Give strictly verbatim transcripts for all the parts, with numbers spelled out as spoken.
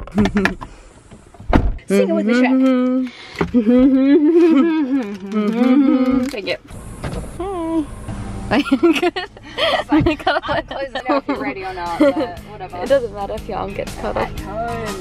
Sing it with me, Shrek. Thank you. Hey. Like, I'm close to know if you're ready or not, but whatever. It doesn't matter if your arm gets cut off. At home.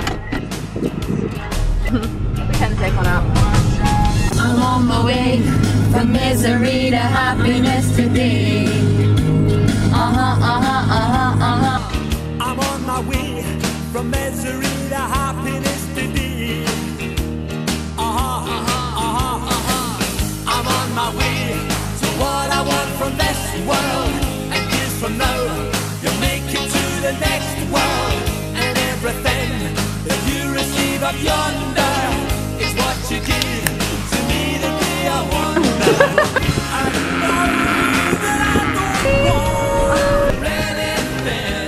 We can take one out. I'm on my way from misery to happiness today. Uh-huh, uh-huh, uh-huh, uh-huh. I'm on my way from misery to happiness today. Uh-huh, uh-huh, uh-huh, uh-huh. I'm on my way to what I want from this world. And years from now, you'll make it to the next world. And everything that you receive up yonder is what you give to me the day I wonder. I know that I don't want anything.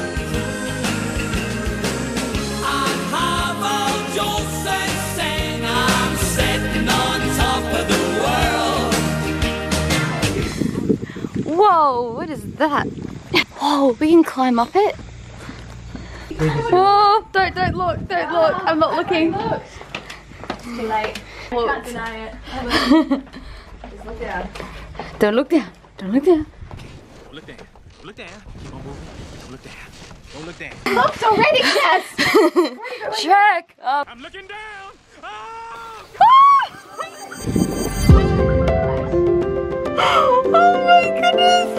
I have all jokes and sing. I'm sitting on top of the world. Whoa, what is that? Whoa, we can climb up it. Oh, don't, don't look, don't look. I'm not looking. It's too late. I can't deny it. Just look down. Don't look down. Don't look down. Look down. Look down. Keep on moving. Look down. Don't look down. Looked already, yes! Shrek! Up. I'm looking down. Oh, Oh my goodness!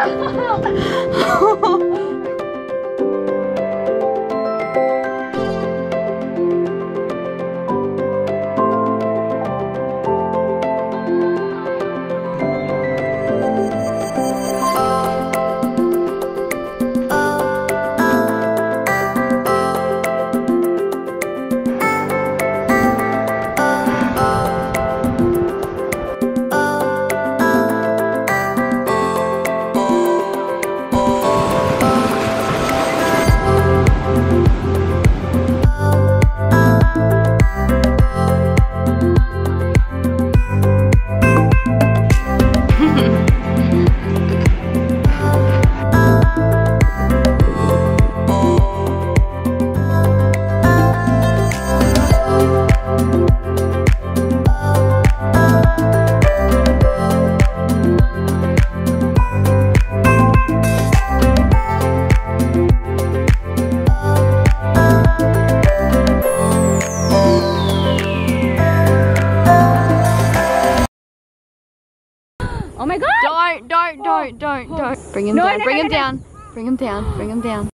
Oh my god! Don't, don't, don't, don't, don't. Bring him No, down, no, bring no, him no. down. Bring him down, bring him down.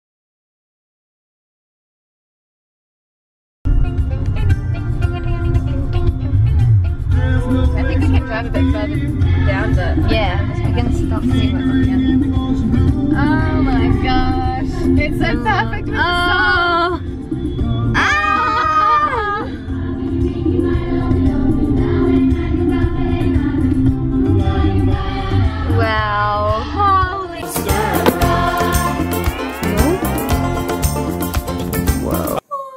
I think we can drive a bit further down the... Yeah, we can stop seeing what's looking at. Oh my gosh. It's so perfect with the sun. Oh! Ah! Wow. Holy Whoa.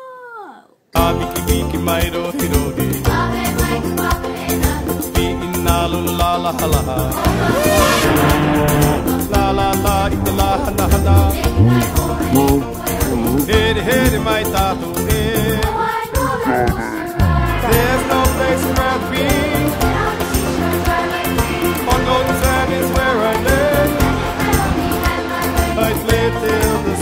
La la la, ita la hana hana. Hede hede mai tatu e. There's no place I'd rather be. On golden sand is where I live. I live till the